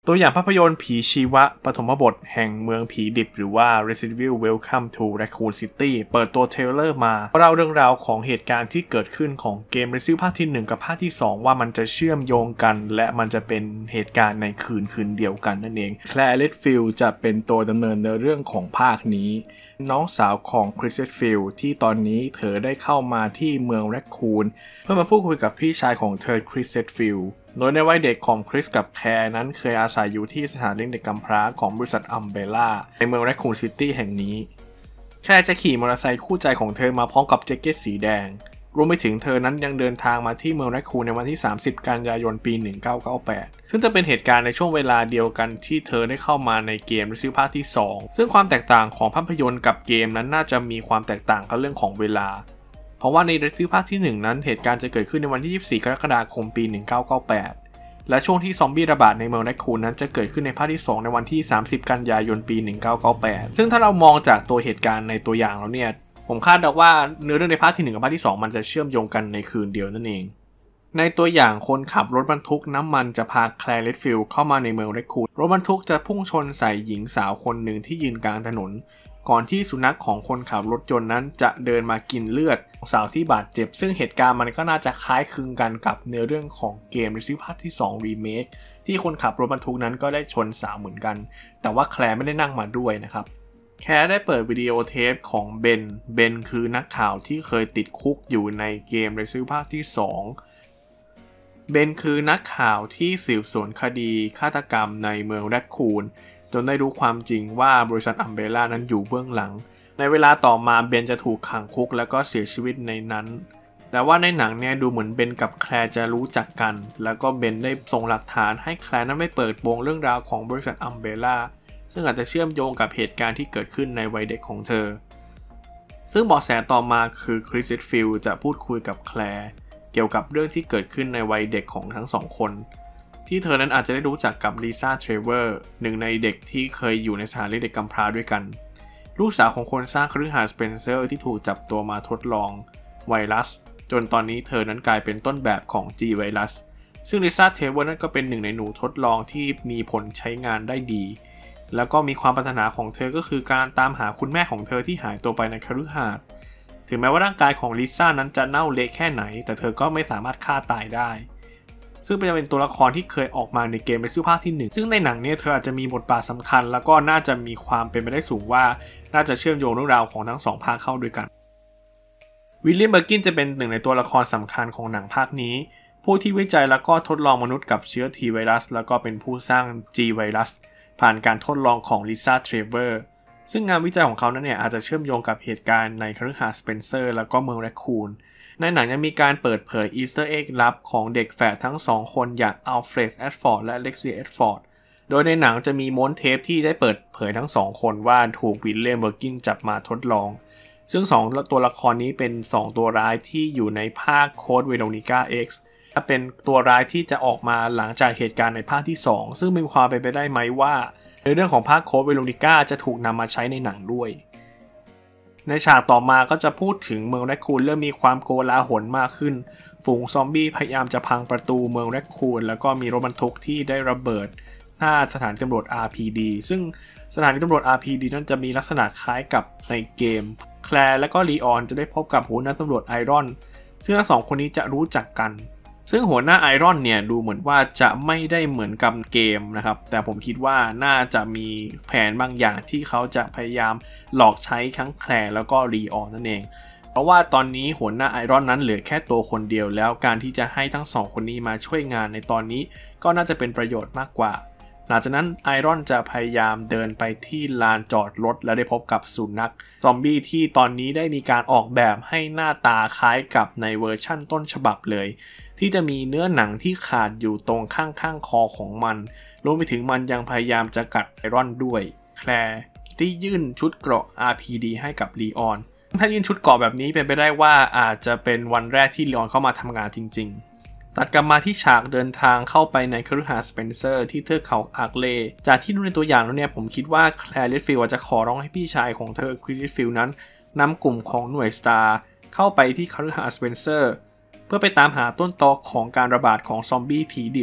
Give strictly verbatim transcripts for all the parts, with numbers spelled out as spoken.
ตัวอย่างภาพยนตร์ผีชีวะปฐมบทแห่งเมืองผีดิบหรือว่า Resident Evil Welcome to Raccoon City เปิดตัวเทรลเลอร์มาเล่าเรื่องราวของเหตุการณ์ที่เกิดขึ้นของเกม Resident Evil ภาคที่หนึ่งกับภาคที่สองว่ามันจะเชื่อมโยงกันและมันจะเป็นเหตุการณ์ในคืนคืนเดียวกันนั่นเองแคลร์ เรดฟิลด์จะเป็นตัวดำเนินในเรื่องของภาคนี้น้องสาวของคริส เรดฟิลด์ที่ตอนนี้เธอได้เข้ามาที่เมืองแรคคูนเพื่อมาพูดคุยกับพี่ชายของเธอคริส เรดฟิลด์โดยในวัยเด็กของคริสกับแคร์นั้นเคยอาศัยอยู่ที่สถานเลี้ยงเด็กกำพร้าของบริษัทอัมเบร่าในเมืองแรคคูนซิตี้แห่งนี้แคร์จะขี่มอเตอร์ไซค์คู่ใจของเธอมาพร้อมกับแจ็คเก็ตสีแดงรวมไปถึงเธอนั้นยังเดินทางมาที่เมืองแรคคูนในวันที่สามสิบกันยายนปีหนึ่งเก้าเก้าแปดซึ่งจะเป็นเหตุการณ์ในช่วงเวลาเดียวกันที่เธอได้เข้ามาในเกม Resident Evil ภาคที่สองซึ่งความแตกต่างของภาพยนตร์กับเกมนั้นน่าจะมีความแตกต่างกับเรื่องของเวลาเพราะว่าใน Resident Evil ภาคที่หนึ่งนั้นเหตุการณ์จะเกิดขึ้นในวันที่ยี่สิบสี่กรกฎาคมปีหนึ่งเก้าเก้าแปดและช่วงที่ซอมบี้ระบาดในเมืองแรคคูนนั้นจะเกิดขึ้นในภาคที่สองในวันที่สามสิบกันยายนปีหนึ่งเก้าเก้าแปดซึ่งถ้าเรามองจากตัวเหตุการณ์ในตัวอย่างแล้วเนี่ยผมคาดเดาว่าเนื้อเรื่องในภาคที่หนึ่งกับภาคที่สองมันจะเชื่อมโยงกันในคืนเดียวนั่นเองในตัวอย่างคนขับรถบรรทุกน้ำมันจะพาแคลร์ เรดฟิลด์เข้ามาในเมืองแรคคูนรถบรรทุกจะพุ่งชนใส่หญิงสาวคนหนึ่งที่ยืนกลางถนนก่อนที่สุนัขของคนขับรถยนต์นั้นจะเดินมากินเลือดของสาวที่บาดเจ็บซึ่งเหตุการณ์มันก็น่าจะคล้ายคลึงกันกับเนื้อเรื่องของเกม Resident Evil ภาคที่สอง Remake ที่คนขับรถบรรทุกนั้นก็ได้ชนสาวเหมือนกันแต่ว่าแคลร์ไม่ได้นั่งมาด้วยนะครับแคร์ได้เปิดวิดีโอเทปของเบนเบนคือนักข่าวที่เคยติดคุกอยู่ในเกม Resident Evil ภาคที่สองเบนคือนักข่าวที่สืบสวนคดีฆาตกรรมในเมืองแรคคูนจนได้รู้ความจริงว่าบริษัทอัมเบร่านั้นอยู่เบื้องหลังในเวลาต่อมาเบนจะถูกขังคุกแล้วก็เสียชีวิตในนั้นแต่ว่าในหนังเนี่ยดูเหมือนเบนกับแคลร์จะรู้จักกันแล้วก็เบนได้ส่งหลักฐานให้แคลร์นั้นไม่เปิดโปงเรื่องราวของบริษัทอัมเบร่าซึ่งอาจจะเชื่อมโยงกับเหตุการณ์ที่เกิดขึ้นในวัยเด็กของเธอซึ่งเบาะแสต่อมาคือคริส เรดฟิลด์จะพูดคุยกับแคลร์เกี่ยวกับเรื่องที่เกิดขึ้นในวัยเด็กของทั้งสองคนที่เธอนั้นอาจจะได้รู้จักกับลิซ่า เทรเวอร์หนึ่งในเด็กที่เคยอยู่ในสถานเลี้ยงเด็กกำพร้าด้วยกันลูกสาวของคนสร้างคฤหาสน์สเปนเซอร์ที่ถูกจับตัวมาทดลองไวรัสจนตอนนี้เธอนั้นกลายเป็นต้นแบบของ G ไวรัสซึ่งลิซ่า เทรเวอร์นั้นก็เป็นหนึ่งในหนูทดลองที่มีผลใช้งานได้ดีแล้วก็มีความปรารถนาของเธอก็คือการตามหาคุณแม่ของเธอที่หายตัวไปในคฤหาสน์ถึงแม้ว่าร่างกายของลิซ่านั้นจะเน่าเละแค่ไหนแต่เธอก็ไม่สามารถฆ่าตายได้ซึ่งเป็นตัวละครที่เคยออกมาในเกม Resident Evil ภาคที่หนึ่งซึ่งในหนังเนี่ยเธออาจจะมีบทบาทสำคัญแล้วก็น่าจะมีความเป็นไปได้สูงว่าน่าจะเชื่อมโยงเรื่องราวของทั้งสองภาคเข้าด้วยกันวิลเลียม เบอร์กินจะเป็นหนึ่งในตัวละครสำคัญของหนังภาคนี้ผู้ที่วิจัยแล้วก็ทดลองมนุษย์กับเชื้อ T ไวรัสแล้วก็เป็นผู้สร้าง G ไวรัสผ่านการทดลองของลิซ่า เทรเวอร์ซึ่งงานวิจัยของเขานั้นเนี่ยอาจจะเชื่อมโยงกับเหตุการณ์ในคฤหาสน์สเปนเซอร์แล้วก็เมืองแรคคูนในหนังยังมีการเปิดเผยอีสเตอร์เอ็กลับของเด็กแฝดทั้งสองคนอย่างอัลเฟรด แอดฟอร์ดและเล็กซี่ แอดฟอร์ดโดยในหนังจะมีม้วนเทปที่ได้เปิดเผยทั้งสองคนว่าถูกวิลเลียม เบอร์กินจับมาทดลองซึ่งสองตัวละครนี้เป็นสองตัวร้ายที่อยู่ในภาคโค้ดเวโรนิก้า X เป็นตัวร้ายที่จะออกมาหลังจากเหตุการณ์ในภาคที่สองซึ่งมีความเป็นไปได้ไหมว่าในเรื่องของภาคโค้ดเวโรนิก้าจะถูกนำมาใช้ในหนังด้วยในฉากต่อมาก็จะพูดถึงเมืองแรคคูนเริ่มมีความโกลาหลมากขึ้นฝูงซอมบี้พยายามจะพังประตูเมืองแรคคูนแล้วก็มีรถบรรทุกที่ได้ระเบิดหน้าสถานีตำรวจ อาร์ พี ดี ซึ่งสถานีตำรวจ อาร์ พี ดี นั้นจะมีลักษณะคล้ายกับในเกมแคลร์และก็ลีออนจะได้พบกับหัวหน้าตำรวจไอรอนซึ่งทั้งสองคนนี้จะรู้จักกันซึ่งหัวหน้าไอรอนเนี่ยดูเหมือนว่าจะไม่ได้เหมือนกับเกมนะครับแต่ผมคิดว่าน่าจะมีแผนบางอย่างที่เขาจะพยายามหลอกใช้ทั้งแคลร์แล้วก็ลีออนนั่นเองเพราะว่าตอนนี้หัวหน้าไอรอนนั้นเหลือแค่ตัวคนเดียวแล้วการที่จะให้ทั้งสองคนนี้มาช่วยงานในตอนนี้ก็น่าจะเป็นประโยชน์มากกว่าหลังจากนั้นไอรอนจะพยายามเดินไปที่ลานจอดรถและได้พบกับสุนัขซอมบี้ที่ตอนนี้ได้มีการออกแบบให้หน้าตาคล้ายกับในเวอร์ชั่นต้นฉบับเลยที่จะมีเนื้อหนังที่ขาดอยู่ตรงข้างๆคอของมันรวมไปถึงมันยังพยายามจะกัดไอรอนด้วยแคลร์ที่ยื่นชุดเกราะ อาร์ พี ดี ให้กับลีออนถ้ายื่นชุดเกราะแบบนี้เป็นไปได้ว่าอาจจะเป็นวันแรกที่ลีออนเข้ามาทำงานจริงๆตัดกลับมาที่ฉากเดินทางเข้าไปในคฤหาสน์สเปนเซอร์ที่เทือกเขาอาร์คเลย์จากที่ดูในตัวอย่างแล้วเนี่ยผมคิดว่าแคลร์ เรดฟิลด์จะขอร้องให้พี่ชายของเธอคริส เรดฟิลด์นั้นนำกลุ่มของหน่วยสตาร์เข้าไปที่คฤหาสน์สเปนเซอร์เพื่อไปตามหาต้นตอของการระบาดของซอมบี้ผีดิบ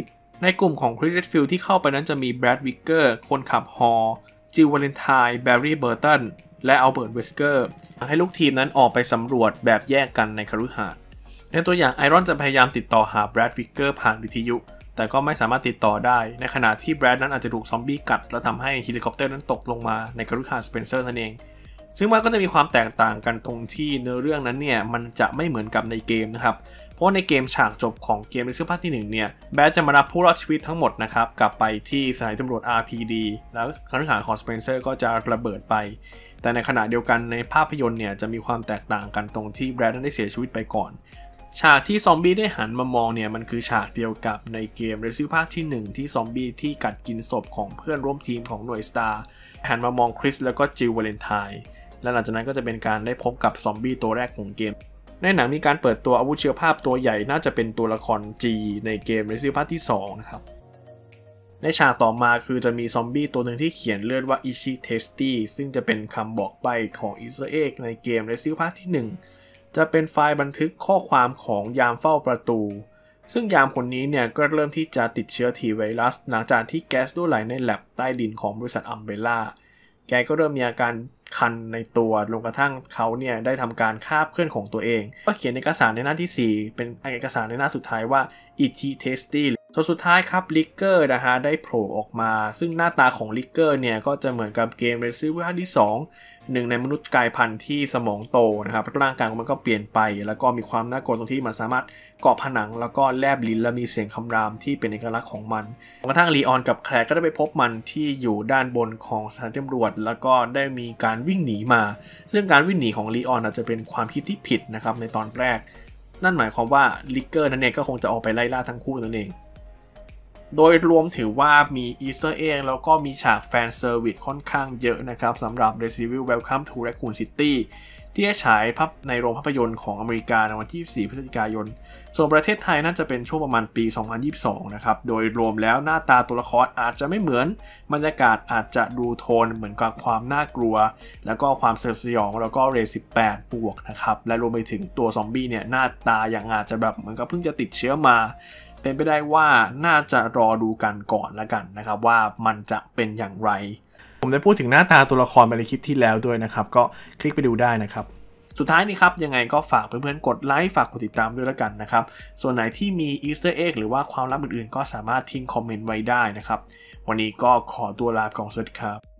ในกลุ่มของ Chris Redfield ที่เข้าไปนั้นจะมี Brad Vicker คนขับฮอลจิลวาเลนไทน์ แบร์รี่ เบอร์ตันและอัลเบิร์ต เวสเกอร์ให้ลูกทีมนั้นออกไปสำรวจแบบแยกกันในคฤหาสน์ในตัวอย่างไอรอนจะพยายามติดต่อหา Brad Vicker ผ่านวิทยุแต่ก็ไม่สามารถติดต่อได้ในขณะที่แบรดนั้นอาจจะถูกซอมบี้กัดและทำให้เฮลิคอปเตอร์นั้นตกลงมาในคฤหาสน์สเปนเซอร์นั่นเองซึ่งมันก็จะมีความแตกต่างกันตรงที่เนื้อเรื่องนั้นเนี่ยมันจะไม่เหมือนกับในเกมนะครับเพราะในเกมฉากจบของเกมในภาคที่หนึ่งเนี่ยแบดจะมารับผู้รอดชีวิตทั้งหมดนะครับกลับไปที่สถานีตำรวจ อาร์ พี ดี แล้วคฤหาสน์ของสเปนเซอร์ก็จะระเบิดไปแต่ในขณะเดียวกันในภาพยนตร์เนี่ยจะมีความแตกต่างกันตรงที่แบดนั้นได้เสียชีวิตไปก่อนฉากที่ซอมบี้ได้หันมามองเนี่ยมันคือฉากเดียวกับในเกม Resident Evil ภาคที่หนึ่งที่ซอมบี้ที่กัดกินศพของเพื่อนร่วมทีมของหน่วยสตาร์หันมามองคริสแล้วก็จิลวาเลนไทน์และหลังจากนั้นก็จะเป็นการได้พบกับซอมบี้ตัวแรกของเกมในหนังมีการเปิดตัวอาวุธเชื้อภาพตัวใหญ่น่าจะเป็นตัวละคร G ในเกม Resident Evil ภาคที่สองนะครับในฉากต่อมาคือจะมีซอมบี้ตัวหนึ่งที่เขียนเลือดว่า Itchy Tasty ซึ่งจะเป็นคำบอกใบ้ของ Easter Egg ในเกม Resident Evil ภาคที่หนึ่งจะเป็นไฟล์บันทึกข้อความของยามเฝ้าประตูซึ่งยามคนนี้เนี่ยก็เริ่มที่จะติดเชื้อทีไวรัสหลังจากที่แก๊สรั่วไหลในแลบใต้ดินของบริษัทอัมเบร่าแกก็เริ่มมีอาการคันในตัวลงกระทั่งเขาเนี่ยได้ทำการฆ่าเพื่อนของตัวเองก็เขียนเอกสารในหน้าที่สี่เป็นเอกสารในหน้าสุดท้ายว่า Itchy Tasty จนสุดท้ายครับลิกเกอร์นะฮะได้โผล่ออกมาซึ่งหน้าตาของลิกเกอร์เนี่ยก็จะเหมือนกับเกม Resident Evil ภาคที่สองหนึ่งในมนุษย์กลายพันธุ์ที่สมองโตนะครับร่างกายของมันก็เปลี่ยนไปแล้วก็มีความน่ากลัวตรงที่มันสามารถเกาะผนังแล้วก็แลบลิ้นและมีเสียงคำรามที่เป็นเอกลักษณ์ของมันกระทั่งลีออนกับแคลร์ก็ได้ไปพบมันที่อยู่ด้านบนของสถานีตำรวจแล้วก็ได้มีการวิ่งหนีมาซึ่งการวิ่งหนีของลีออนอาจจะเป็นความคิดที่ผิดนะครับในตอนแรกนั่นหมายความว่าลิกเกอร์นั่นเองก็คงจะออกไปไล่ล่าทั้งคู่นั่นเองโดยรวมถือว่ามี Easter Egg แล้วก็มีฉากแฟนเซอร์วิสค่อนข้างเยอะนะครับสำหรับ Resident Evil Welcome to Raccoon City ที่จะฉายภาพในโรงภาพยนตร์ของอเมริกาในวันที่ยี่สิบสี่พฤศจิกายนส่วนประเทศไทยน่าจะเป็นช่วงประมาณปีสองพันยี่สิบสองนะครับโดยรวมแล้วหน้าตาตัวละครอาจจะไม่เหมือนบรรยากาศอาจจะดูโทนเหมือนกับความน่ากลัวแล้วก็ความสยองแล้วก็เรทสิบแปดบวกนะครับและรวมไปถึงตัวซอมบี้เนี่ยหน้าตาอย่างอาจจะแบบเหมือนกับเพิ่งจะติดเชื้อมาเป็นไปได้ว่าน่าจะรอดูกันก่อนละกันนะครับว่ามันจะเป็นอย่างไรผมได้พูดถึงหน้าตาตัวละครไปในคลิปที่แล้วด้วยนะครับก็คลิกไปดูได้นะครับสุดท้ายนี้ครับยังไงก็ฝากเพื่อนๆกดไลค์ฝากกดติดตามด้วยละกันนะครับส่วนไหนที่มี Easter Egg หรือว่าความลับอื่นๆก็สามารถทิ้งคอมเมนต์ไว้ได้นะครับวันนี้ก็ขอตัวลาก่อนสวัสดีครับ